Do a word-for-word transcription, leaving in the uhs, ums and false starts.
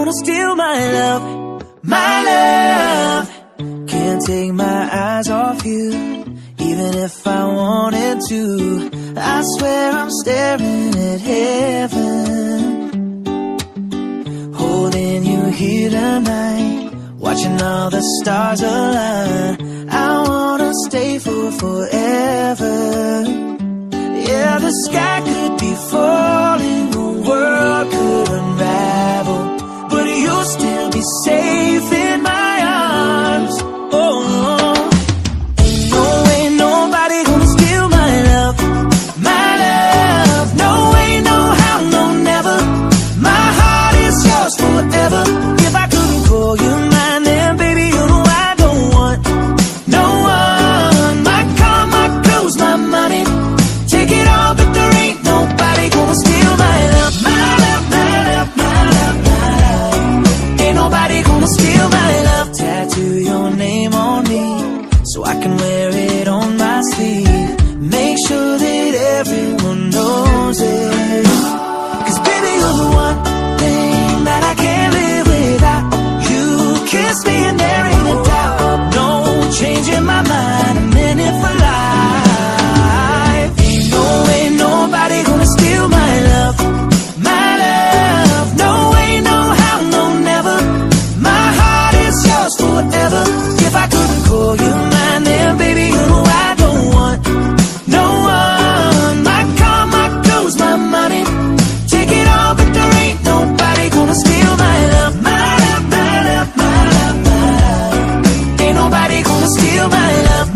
gonna steal my love, my love. Can't take my eyes off you, even if I wanted to. I swear I'm staring at heaven, holding you here tonight, watching all the stars align. I wanna stay for forever. Yeah, the sky could be falling, the world could unravel, but you'll still be safe in my arms. Oh, ain't no way nobody gonna steal my love, my love. No way, no how, no never. My heart is yours forever. If I couldn't call you mine, then baby you know I don't want no one. My car, my clothes, my money, take it all, but there ain't nobody gonna steal my love, my love, my love, my love, my love. Ain't nobody gonna steal my love. Tattoo your name on me, so I can wear it on my sleeve. Make sure that everyone knows it, 'cause baby you're the one thing that I can't live without. You kiss me and there ain't a doubt. No changing my mind, I'm in it for life. Ain't no way nobody gonna steal my love, my love. No way, no how, no never. My heart is yours forever. If I couldn't call you mine, then baby you know I don't want no one. My car, my clothes, my money, take it all, but there ain't nobody gonna steal my love, my love, my love, my love, my love. Ain't nobody gonna steal my love,